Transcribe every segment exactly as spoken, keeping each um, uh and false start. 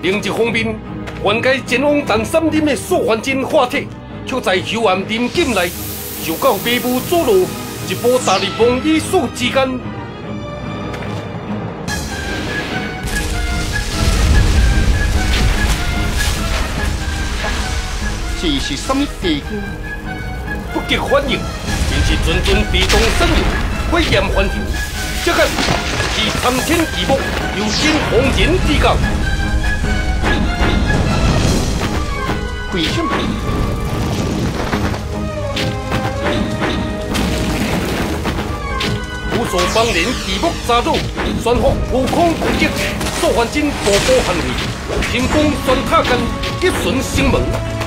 另一方面，原该前往陈三林的素还真化体，却在幽暗林境内受到迷雾阻路，一步踏入梦与术之间。 这是什么地方？ 不及反应，便是阵阵地动山摇，火焰翻腾。这个是参天巨木，有真红人之感。 为什么？ 无数帮人巨木扎入，旋风浮空攻击，素还真步步hành回，天光旋塔间，急顺星门。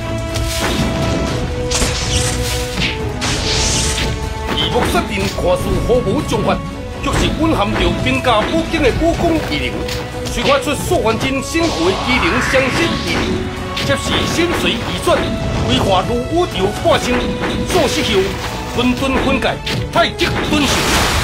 巨木设定看似毫无章法，却是蕴含着兵家武经的武功技能，催发出素还真身负的机灵相信意念。接是心随意转，规划如宇宙化身，数息后混沌分解，太极吞噬。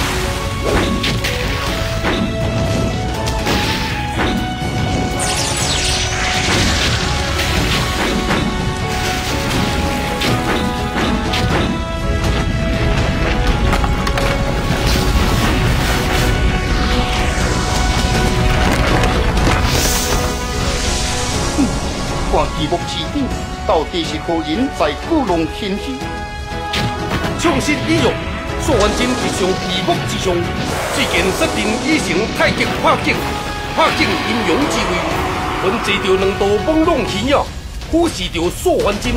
看巨木之顶，到底是何人在故弄玄虚？ 创新意欲，素还真是上巨木之上，最近设定已成太极拍景，拍景阴阳之位，分坐着两道朦胧虚影，俯视着素还真。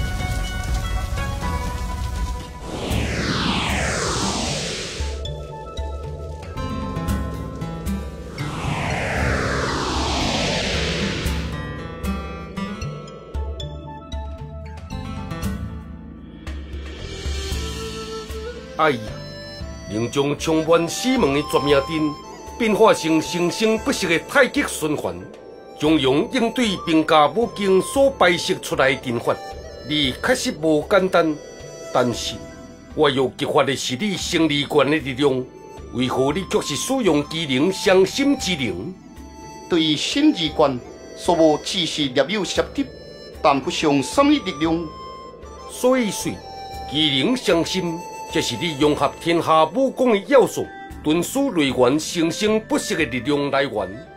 哎呀！能将充满死亡的绝命阵变化成生生不息的太极循环，中庸应对兵家武经所摆设出来的阵法，你确实无简单。但是，我要激发的是你胜利观的力量，为何你却是使用机灵伤心之灵？ 对于心之观，所无只是略有涉及，但不上什么力量。 所以说，机灵伤心。这是你融合天下武功的要素，顿输内源生生不息的力量来源。